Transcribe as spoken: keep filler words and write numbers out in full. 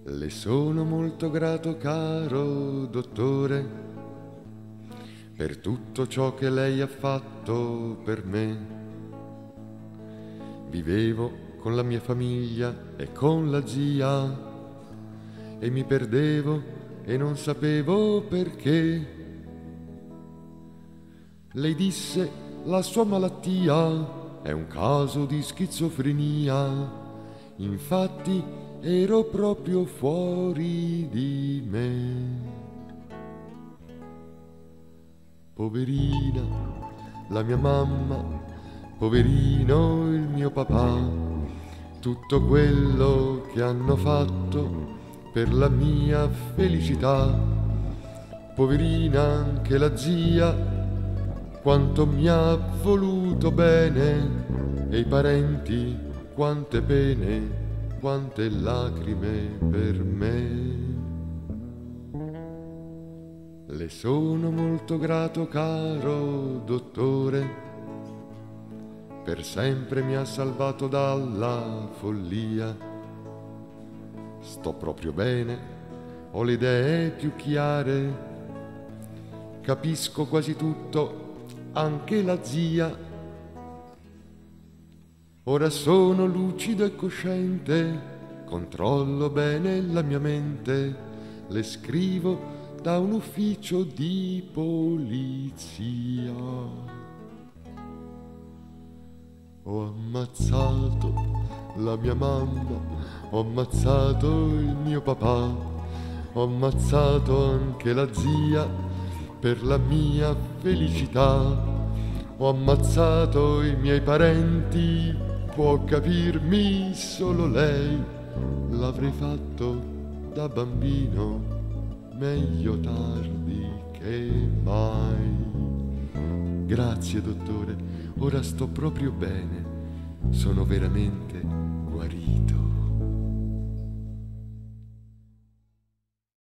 Le sono molto grato, caro dottore, per tutto ciò che lei ha fatto per me. Vivevo con la mia famiglia e con la zia e mi perdevo e non sapevo perché. Lei disse la sua malattia è un caso di schizofrenia, infatti ero proprio fuori di me. Poverina la mia mamma, poverino il mio papà, tutto quello che hanno fatto per la mia felicità. Poverina anche la zia, quanto mi ha voluto bene, e i parenti, quante pene, quante lacrime per me. Le sono molto grato, caro dottore, per sempre mi ha salvato dalla follia. Sto proprio bene, ho le idee più chiare, capisco quasi tutto, anche la zia. Ora sono lucido e cosciente, controllo bene la mia mente, le scrivo da un ufficio di polizia. Ho ammazzato la mia mamma, ho ammazzato il mio papà, ho ammazzato anche la zia per la mia felicità. Ho ammazzato i miei parenti, può capirmi solo lei, l'avrei fatto da bambino, meglio tardi che mai. Grazie dottore, ora sto proprio bene, sono veramente guarito.